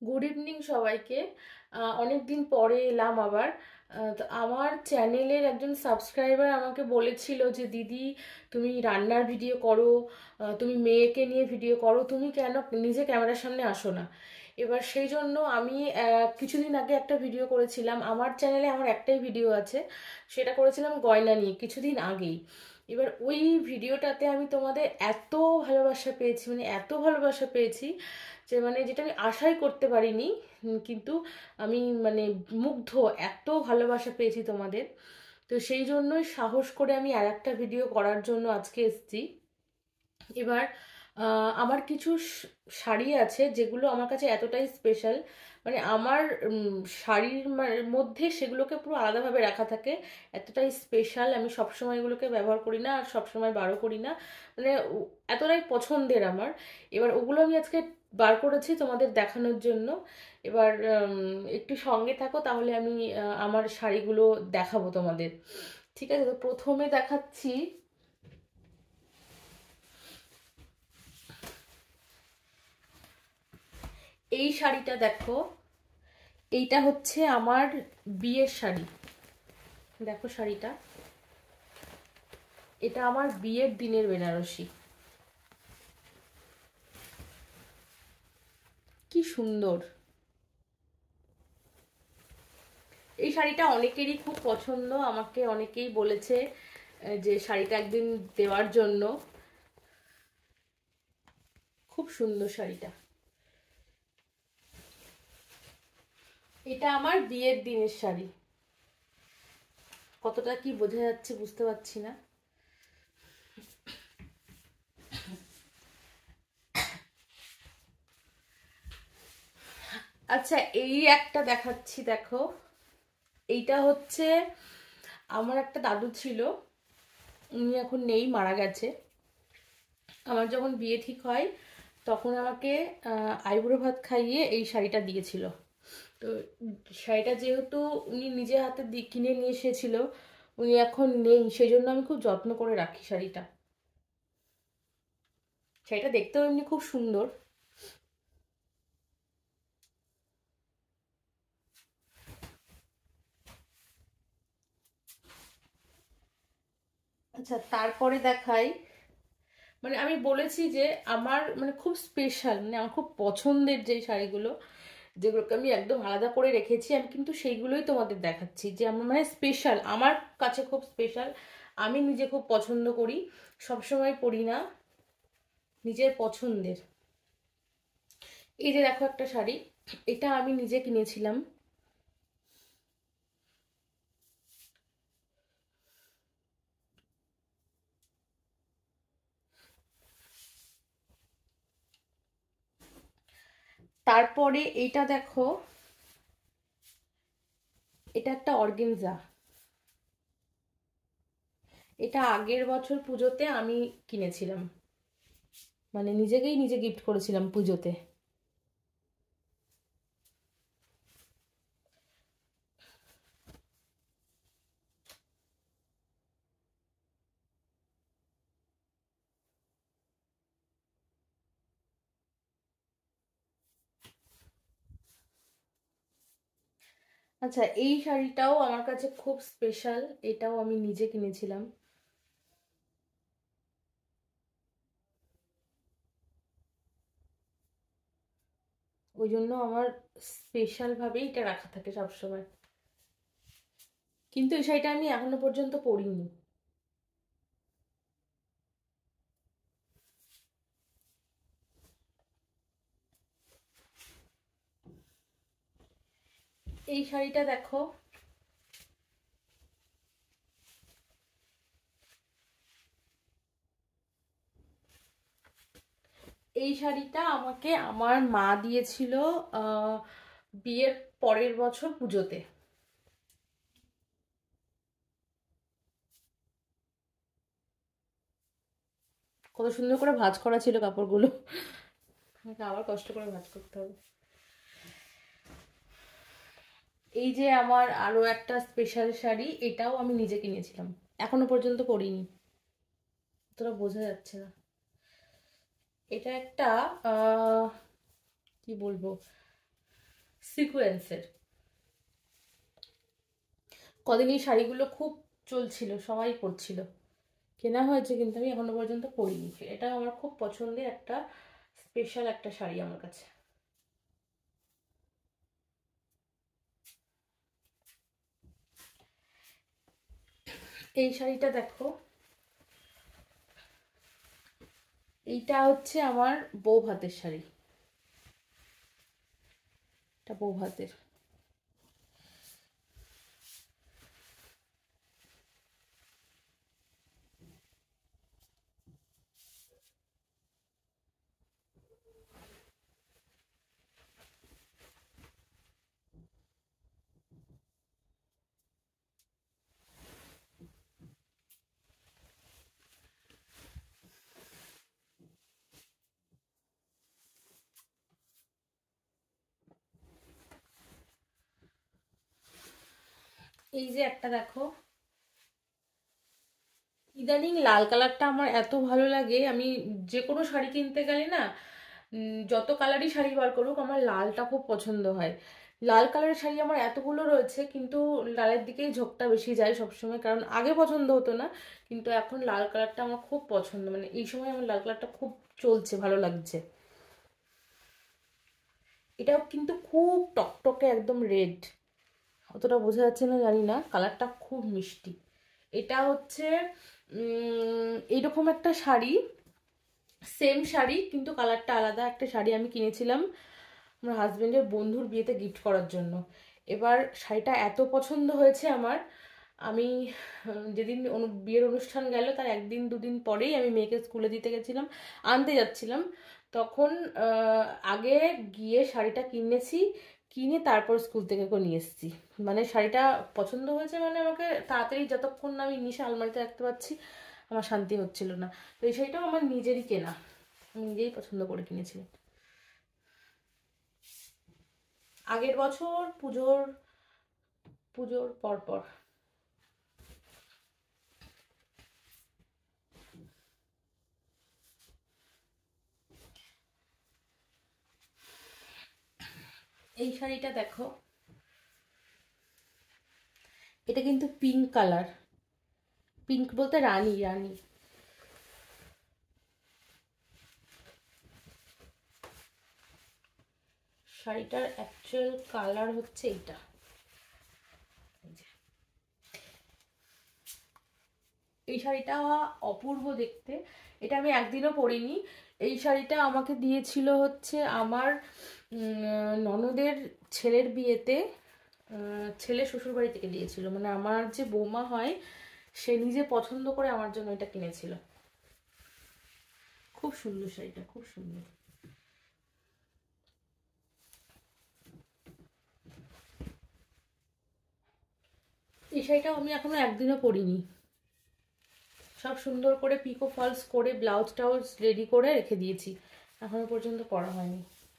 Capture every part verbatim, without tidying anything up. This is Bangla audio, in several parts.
গুড ইভিনিং সবাইকে। অনেক দিন পরে এলাম আবার। আহ, তো আমার চ্যানেলের একজন সাবস্ক্রাইবার আমাকে বলেছিল যে দিদি তুমি রান্নার ভিডিও করো, আহ, তুমি মেয়েকে নিয়ে ভিডিও করো, তুমি কেন নিজে ক্যামেরার সামনে আসো না। এবার সেই জন্য আমি আহ, কিছুদিন আগে একটা ভিডিও করেছিলাম। আমার চ্যানেলে আমার একটাই ভিডিও আছে, সেটা করেছিলাম গয়না নিয়ে কিছুদিন আগেই। এবার ওই ভিডিওটাতে আমি তোমাদের এত ভালোবাসা পেয়েছি, মানে এত ভালোবাসা পেয়েছি যে মানে যেটা আমি আশাই করতে পারিনি। উম, কিন্তু আমি মানে মুগ্ধ, এত ভালোবাসা পেয়েছি তোমাদের। তো সেই জন্যই সাহস করে আমি আর একটা ভিডিও করার জন্য আজকে এসেছি। এবার আহ, আমার কিছু শ- শাড়ি আছে যেগুলো আমার কাছে এতটাই স্পেশাল, মানে আমার উম, শাড়ির মা- মধ্যে সেগুলোকে পুরো আলাদাভাবে রাখা থাকে। এতটাই স্পেশাল, আমি সবসময় এগুলোকে ব্যবহার করি না আর সবসময় বারও করি না, মানে ও- এতটাই পছন্দের আমার। এবার ওগুলো আমি আজকে বার করেছি তোমাদের দেখানোর জন্য। এবার উম, একটু সঙ্গে থাকো, তাহলে আমি আহ, আমার শাড়িগুলো দেখাবো তোমাদের। ঠিক আছে, তো প্রথমে দেখাচ্ছি এই শাড়িটা। দেখো, এইটা হচ্ছে আমার বিয়ের শাড়ি। দেখো শাড়িটা, এটা আমার বিয়ের দিনের বেনারসি। কি সুন্দর! এই শাড়িটা অনেকেরই খুব পছন্দ, আমাকে অনেকেই বলেছে আহ, যে শাড়িটা একদিন দেওয়ার জন্য। খুব সুন্দর শাড়িটা। এটা আমার বিয়ের দিনের শাড়ি। কতটা কি বোঝা যাচ্ছে বুঝতে পারছি না। আচ্ছা, এই একটা দেখাচ্ছি, দেখো। এইটা হচ্ছে আমার একটা দাদু ছিল, উনি এখন নেই, মারা গেছে। আমার যখন বিয়ে ঠিক হয় তখন আমাকে আহ, আইবুড়ো ভাত খাইয়ে এই শাড়িটা দিয়েছিল। তো শাড়িটা যেহেতু উনি নিজে হাতে দি- কিনে নিয়ে এসেছিল, উনি এখন নেই, সেই জন্য আমি খুব যত্ন করে রাখি শাড়িটা। শাড়িটা দেখতেও এমনি খুব সুন্দর। আচ্ছা, তারপরে দেখাই। মানে আমি বলেছি যে আমার মানে খুব স্পেশাল, মানে আমার খুব পছন্দের যে শাড়িগুলো, যেগুলোকে আমি একদম আলাদা করে রেখেছি, আমি কিন্তু সেইগুলোই তোমাদের দেখাচ্ছি যে আমার মানে স্পেশাল, আমার কাছে খুব স্পেশাল। আমি নিজে খুব পছন্দ করি, সবসময় পরি না, নিজের পছন্দের। এই যে দেখো একটা শাড়ি, এটা আমি নিজে কিনেছিলাম। তারপরে এইটা দেখো, এটা একটা অর্গেনজা। এটা আগের বছর পুজোতে আমি কিনেছিলাম, মানে নিজেকেই নিজে গিফট করেছিলাম পুজোতে। আচ্ছা, এই শাড়িটাও আমার কাছে খুব স্পেশাল, এটাও আমি নিজে কিনেছিলাম। ওই জন্য আমার স্পেশাল ভাবেই এটা রাখা থাকে সবসময়। কিন্তু এই শাড়িটা আমি এখনো পর্যন্ত পরিনি। এই শাড়িটা দেখো, এই শাড়িটা আমাকে আমার মা দিয়েছিল আহ বিয়ের পরের বছর পুজোতে। কত সুন্দর করে ভাঁজ করা ছিল কাপড়গুলো, আমাকে আবার কষ্ট করে ভাঁজ করতে হবে। এই যে আমার আরো একটা স্পেশাল শাড়ি, এটাও আমি নিজে কিনেছিলাম, এখনো পর্যন্ত পরিনি, অতটা বোঝা যাচ্ছে না। এটা একটা আহ কি বলবো, সিকোয়েন্সের। কদিন এই শাড়িগুলো খুব চলছিল, সবাই পরছিল, কেনা হয়েছে কিন্তু আমি এখনো পর্যন্ত পরিনি। এটা আমার খুব পছন্দের একটা স্পেশাল একটা শাড়ি আমার কাছে। এই শাড়িটা দেখো, এইটা হচ্ছে আমার বউ ভাতের শাড়ি, এটা বউ ভাতের। এই যে একটা দেখো, ইদানিং লাল কালারটা আমার এত ভালো লাগে, আমি যে কোনো শাড়ি কিনতে গেলে না, যত কালারই শাড়ি বার করুক আমার লালটা খুব পছন্দ হয়। লাল কালারের শাড়ি আমার এতগুলো রয়েছে, কিন্তু লালের দিকেই ঝোঁকটা বেশি যায় সবসময়, কারণ আগে পছন্দ হতো না, কিন্তু এখন লাল কালারটা আমার খুব পছন্দ, মানে এই সময় আমার লাল কালারটা খুব চলছে, ভালো লাগছে। এটাও কিন্তু খুব টকটকে একদম রেড, অতটা বোঝা যাচ্ছে না জানি না, কালারটা খুব মিষ্টি। এটা হচ্ছে এইরকম একটা শাড়ি, সেম শাড়ি কিন্তু কালারটা আলাদা, একটা শাড়ি আমি কিনেছিলাম আমার হাজবেন্ডের বন্ধুর বিয়েতে গিফট করার জন্য। এবার শাড়িটা এত পছন্দ হয়েছে আমার, আমি যেদিন বিয়ের অনুষ্ঠান গেল তার একদিন দুদিন পরেই আমি মেয়েকে স্কুলে দিতে গেছিলাম, আনতে যাচ্ছিলাম, তখন আগে গিয়ে শাড়িটা কিনেছি, কিনে তারপর স্কুল থেকে করে নিয়ে এসেছি। মানে শাড়িটা পছন্দ হয়েছে, মানে আমাকে তাড়াতাড়ি যতক্ষণ না আমি নিশে আলমারিতে রাখতে পারছি আমার শান্তি হচ্ছিল না। তো এই শাড়িটাও আমার নিজেরই কেনা, আমি নিজেই পছন্দ করে কিনেছিলাম আগের বছর পুজোর পুজোর পরপর। এই শাড়িটা দেখো, এটা কিন্তু পিঙ্ক কালার, পিঙ্ক বলতে রানী রানী। শাড়িটার অ্যাকচুয়াল কালার হচ্ছে এইটা, এই শাড়িটা অপূর্ব দেখতে, এটা আমি একদিনও পরিনি। এই শাড়িটা আমাকে দিয়েছিল হচ্ছে আমার ননদের ছেলের বিয়েতে, ছেলে শ্বশুর বাড়ি থেকে দিয়েছিল, মানে আমার যে বৌমা হয় সে নিজে পছন্দ করে আমার জন্য এটা কিনেছিল। খুব সুন্দর শাড়িটা, খুব সুন্দর। এই শাড়িটাও আমি এখনো একদিনও পরিনি, সব সুন্দর করে পিকো ফলস করে ব্লাউজ টাউজ রেডি করে রেখে দিয়েছি, এখনো পর্যন্ত পরা হয়নি।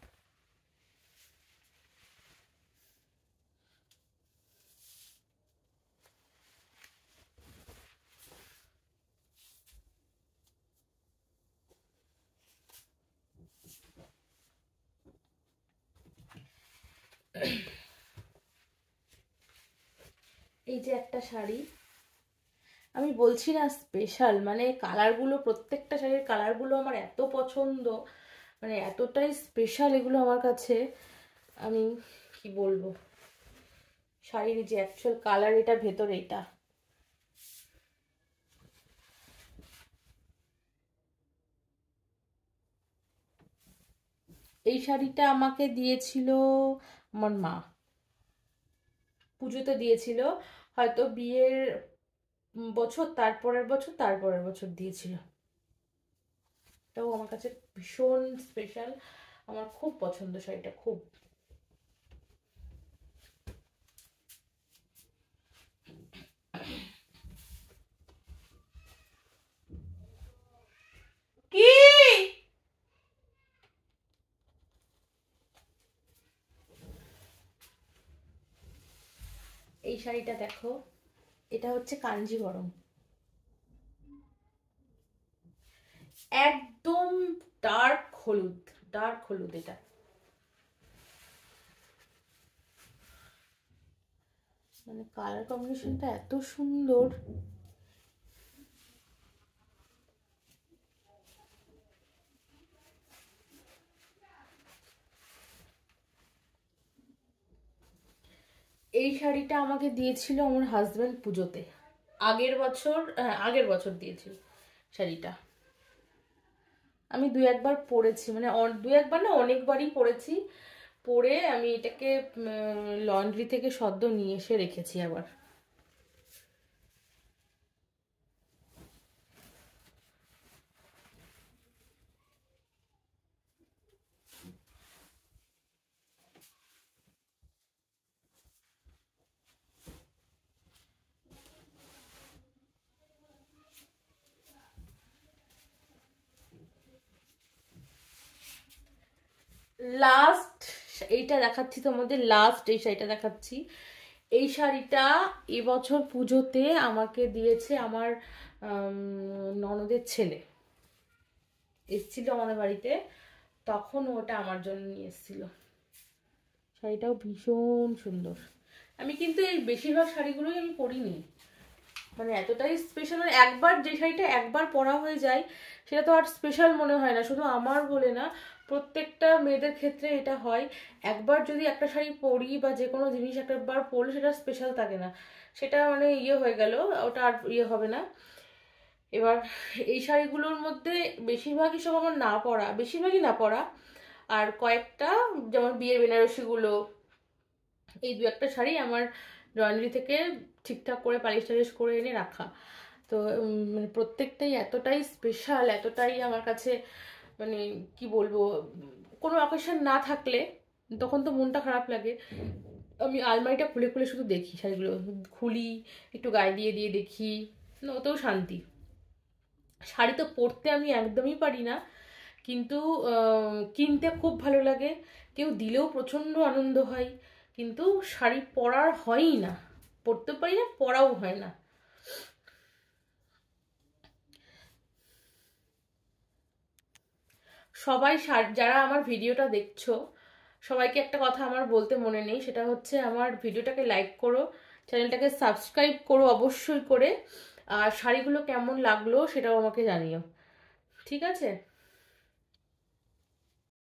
এই যে একটা শাড়ি, আমি বলছি না স্পেশাল, মানে কালারগুলো, প্রত্যেকটা শাড়ির কালারগুলো আমার এত পছন্দ, মানে এতটাই স্পেশাল এগুলো আমার কাছে, আমি কি বলবো। শাড়ির যে অ্যাকচুয়াল কালার, এটা ভেতরে এটা, এই শাড়িটা আমাকে দিয়েছিল আমার মা, পুজোতে দিয়েছিল, হয়তো বিয়ের বছর, তারপরের বছর, তারপরের বছর দিয়েছিল। এটাও আমার কাছে ভীষণ স্পেশাল, আমার খুব পছন্দ শাড়িটা, খুব। কি এই শাড়িটা দেখো, এটা হচ্ছে কাঞ্জিভরম, একদম ডার্ক হলুদ, ডার্ক হলুদ এটা। মানে কালার কম্বিনেশনটা এত সুন্দর। এই শাড়িটা আমাকে দিয়েছিল আমার হাজব্যান্ড পুজোতে, আগের বছর, হ্যাঁ আগের বছর দিয়েছিল শাড়িটা। আমি দু একবার পরেছি, মানে দু একবার না অনেকবারই পরেছি। পরে আমি এটাকে লন্ড্রি থেকে সদ্য নিয়ে এসে রেখেছি আবার। লাস্ট এইটা দেখাচ্ছি তোমাদের, লাস্ট এই শাড়িটা দেখাচ্ছি। এই শাড়িটা এবছর পুজোতে আমাকে দিয়েছে আমার ননদের ছেলে, এসেছিল আমাদের বাড়িতে, তখন ওটা আমার জন্য নিয়ে এসেছিল। শাড়িটাও ভীষণ সুন্দর। আমি কিন্তু এই বেশিরভাগ শাড়িগুলোই আমি পরিনি, মানে এতটাই স্পেশাল, মানে একবার যে শাড়িটা একবার পরা হয়ে যায় সেটা তো আর স্পেশাল মনে হয় না। শুধু আমার বলে না, প্রত্যেকটা মেয়েদের ক্ষেত্রে এটা হয়। একবার যদি একটা শাড়ি পরি বা যে কোনো জিনিস একবার পরলে সেটা স্পেশাল থাকে না, সেটা মানে ইয়ে হয়ে গেল, ওটা আর ইয়ে হবে না। এবার এই শাড়িগুলোর মধ্যে বেশিরভাগই সব আমার না পরা, বেশিরভাগই না পরা, আর কয়েকটা যেমন বিয়ের বেনারসিগুলো, এই দু একটা শাড়ি আমার জয়েনারি থেকে ঠিকঠাক করে পালিশ টালিশ করে এনে রাখা। তো মানে প্রত্যেকটাই এতটাই স্পেশাল, এতটাই আমার কাছে, মানে কি বলবো, কোনো অকেশন না থাকলে তখন তো মনটা খারাপ লাগে, আমি আলমারিটা খুলে খুলে শুধু দেখি শাড়িগুলো, খুলি একটু গায়ে দিয়ে দিয়ে দেখি, ওতেও শান্তি। শাড়ি তো পরতে আমি একদমই পারি না, কিন্তু কিনতে খুব ভালো লাগে, কেউ দিলেও প্রচণ্ড আনন্দ হয়, কিন্তু শাড়ি পরার হয়ই না, পরতে পারি না, পরাও হয় না। সবাই যারা আমার ভিডিওটা দেখছো, সবাইকে একটা কথা আমার বলতে মনে নেই, সেটা হচ্ছে আমার ভিডিওটাকে লাইক করো, চ্যানেলটাকে সাবস্ক্রাইব করো অবশ্যই করে, আর শাড়িগুলো কেমন লাগলো সেটাও আমাকে জানিও, ঠিক আছে।